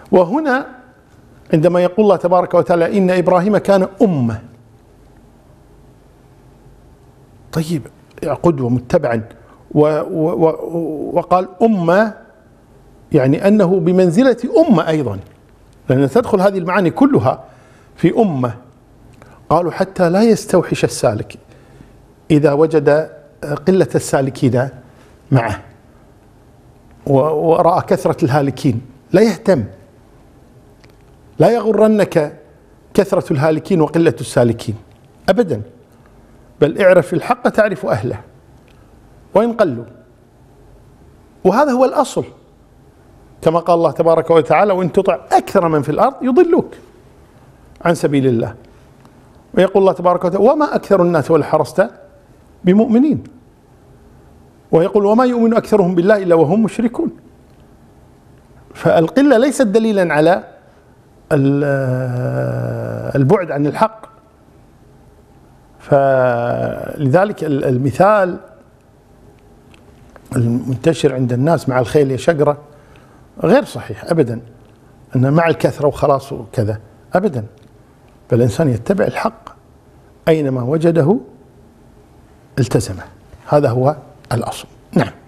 وهنا عندما يقول الله تبارك وتعالى إن إبراهيم كان أمة، طيب قدوة متبعا، وقال أمة يعني أنه بمنزلة أمة أيضا، لأن تدخل هذه المعاني كلها في أمة. قالوا حتى لا يستوحش السالك إذا وجد قلة السالكين معه ورأى كثرة الهالكين، لا يهتم، لا يغرنك كثرة الهالكين وقلة السالكين أبدا، بل اعرف الحق تعرف أهله وإن قلوا، وهذا هو الأصل، كما قال الله تبارك وتعالى وإن تطع أكثر من في الأرض يضلوك عن سبيل الله. ويقول الله تبارك وتعالى وما أكثر الناس ولو حرصت بمؤمنين، ويقول وما يؤمن أكثرهم بالله إلا وهم مشركون. فالقلة ليست دليلا على البعد عن الحق. فلذلك المثال المنتشر عند الناس مع الخيل يا شقرة غير صحيح أبدا، أن مع الكثرة وخلاص وكذا أبدا، بل الإنسان يتبع الحق أينما وجده التزمه، هذا هو الأصل. نعم.